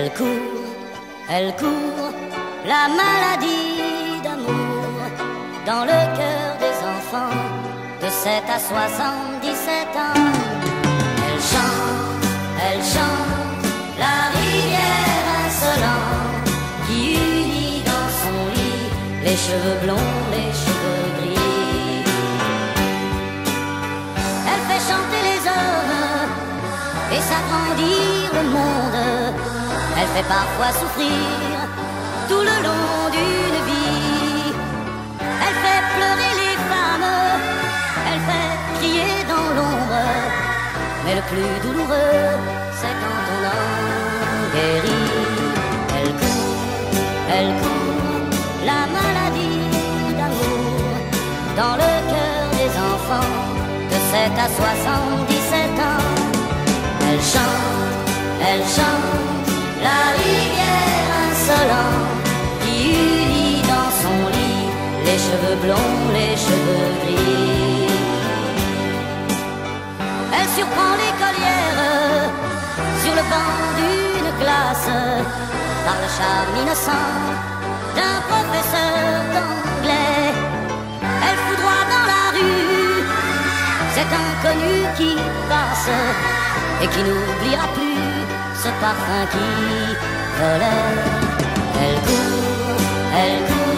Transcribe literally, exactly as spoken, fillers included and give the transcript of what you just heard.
Elle court, elle court, la maladie d'amour dans le cœur des enfants de sept à soixante-dix-sept ans. Elle chante, elle chante, la rivière insolente qui unit dans son lit les cheveux blonds, les cheveux gris. Elle fait chanter les hommes et s'agrandir le monde. Elle fait parfois souffrir tout le long d'une vie. Elle fait pleurer les femmes, elle fait crier dans l'ombre. Mais le plus douloureux, c'est quand on en guérit. Elle court, elle court, la maladie d'amour dans le cœur des enfants de sept à soixante-dix-sept ans. Elle chante, elle chante, la rivière insolente qui unit dans son lit les cheveux blonds, les cheveux gris. Elle surprend l'écolière sur le banc d'une classe par le charme innocent d'un professeur d'anglais. Elle foudroie dans la rue cet inconnu qui passe et qui n'oubliera plus ce parfum qui volait. Elle court, elle court,